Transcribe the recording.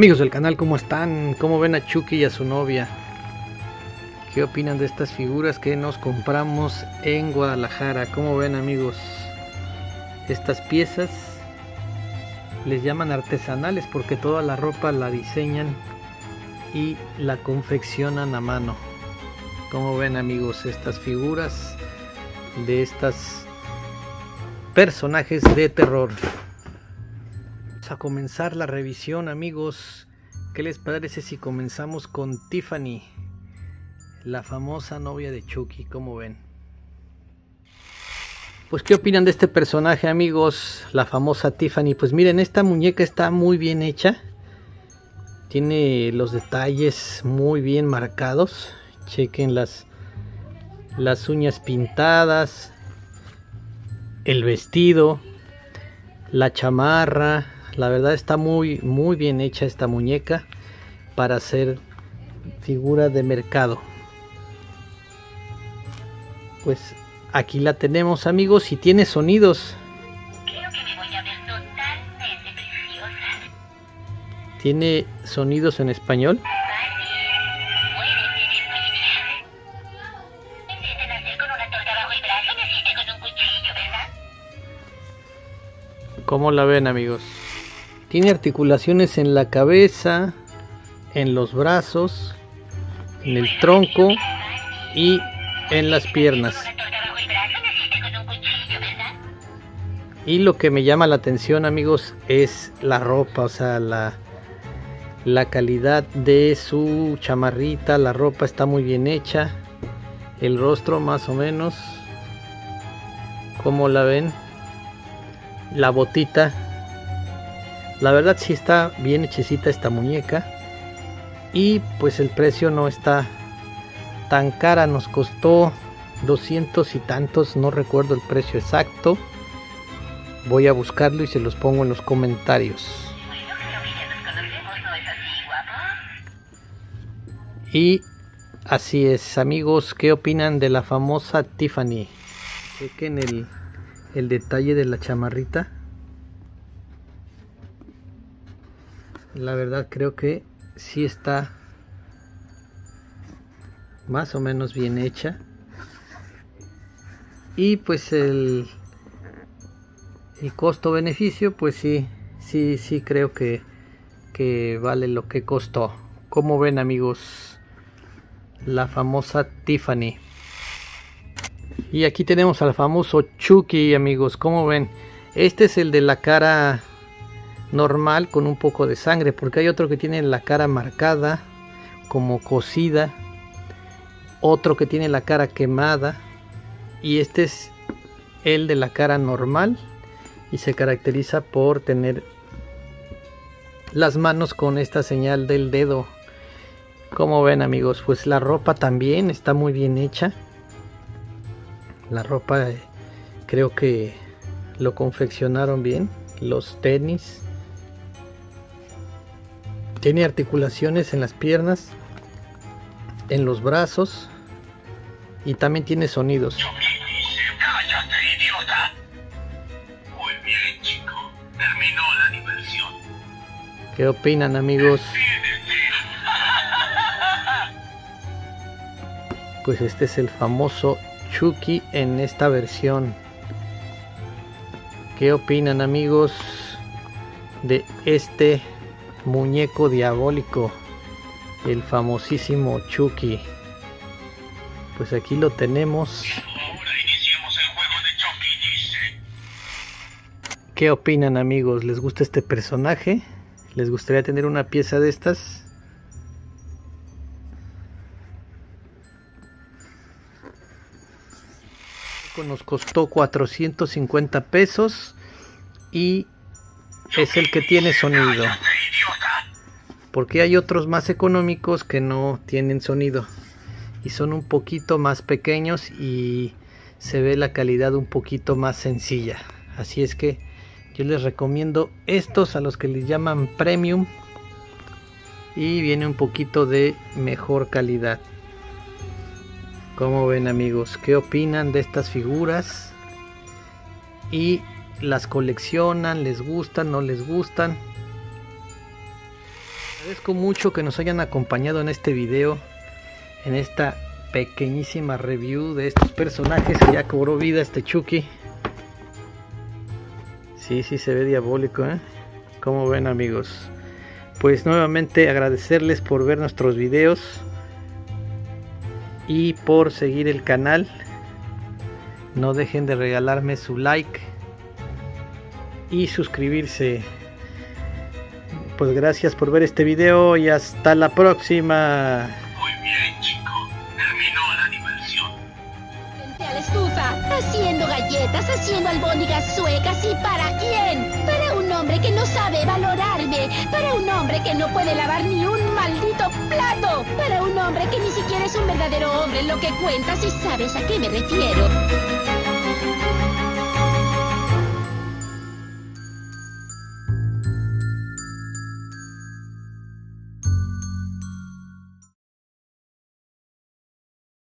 Amigos del canal, ¿cómo están? ¿Cómo ven a Chucky y a su novia? ¿Qué opinan de estas figuras que nos compramos en Guadalajara? ¿Cómo ven, amigos? Estas piezas les llaman artesanales porque toda la ropa la diseñan y la confeccionan a mano. ¿Cómo ven, amigos, estas figuras de estos personajes de terror? Vamos a comenzar la revisión, amigos. ¿Qué les parece si comenzamos con Tiffany, la famosa novia de Chucky? ¿Cómo ven? Pues, ¿qué opinan de este personaje, amigos? La famosa Tiffany. Pues miren, esta muñeca está muy bien hecha. Tiene los detalles muy bien marcados. Chequen las uñas pintadas, el vestido, la chamarra. La verdad está muy bien hecha esta muñeca para ser figura de mercado. Pues aquí la tenemos, amigos, y tiene sonidos. Creo que me voy a ver totalmente preciosa. Tiene sonidos en español. ¿Cómo la ven, amigos? Tiene articulaciones en la cabeza, en los brazos, en el tronco y en las piernas. Y lo que me llama la atención, amigos, es la ropa, o sea, la calidad de su chamarrita. La ropa está muy bien hecha. El rostro más o menos. ¿Cómo la ven? La botita. La verdad sí está bien hechecita esta muñeca. Y pues el precio no está tan cara. Nos costó 200 y tantos. No recuerdo el precio exacto. Voy a buscarlo y se los pongo en los comentarios. Y así es, amigos. ¿Qué opinan de la famosa Tiffany? Chequen el detalle de la chamarrita. La verdad creo que sí está más o menos bien hecha. Y pues el costo-beneficio, pues sí creo que vale lo que costó. ¿Cómo ven, amigos? La famosa Tiffany. Y aquí tenemos al famoso Chucky, amigos. ¿Cómo ven? Este es el de la cara normal con un poco de sangre, porque hay otro que tiene la cara marcada, como cocida. Otro que tiene la cara quemada. Y este es el de la cara normal. Y se caracteriza por tener las manos con esta señal del dedo. Como ven, amigos, pues la ropa también está muy bien hecha. La ropa creo que lo confeccionaron bien. Los tenis. Tiene articulaciones en las piernas, en los brazos. Y también tiene sonidos. ¡Cállate, idiota! Muy bien, chico. Terminó la diversión. ¿Qué opinan, amigos? Pues este es el famoso Chucky en esta versión. ¿Qué opinan, amigos, de este muñeco diabólico? El famosísimo Chucky. Pues aquí lo tenemos. Ahora iniciemos el juego de Chucky, dice. ¿Qué opinan, amigos? ¿Les gusta este personaje? ¿Les gustaría tener una pieza de estas? Nos costó 450 pesos y es el que tiene sonido, porque hay otros más económicos que no tienen sonido y son un poquito más pequeños y se ve la calidad un poquito más sencilla. Así es que yo les recomiendo estos, a los que les llaman premium, y viene un poquito de mejor calidad. ¿Cómo ven, amigos? ¿Qué opinan de estas figuras? ¿Y las coleccionan? ¿Les gustan? ¿No les gustan? Agradezco mucho que nos hayan acompañado en este video, en esta pequeñísima review de estos personajes que ya cobró vida este Chucky. Sí, se ve diabólico, ¿eh? Como ven, amigos. Pues nuevamente agradecerles por ver nuestros videos y por seguir el canal. No dejen de regalarme su like y suscribirse. Pues gracias por ver este video y hasta la próxima. Muy bien, chico. Terminó la diversión. Frente a la estufa, haciendo galletas, haciendo albóndigas suecas. ¿Y para quién? Para un hombre que no sabe valorarme. Para un hombre que no puede lavar ni un maldito plato. Para un hombre que ni siquiera es un verdadero hombre en lo que cuenta, si sabes a qué me refiero.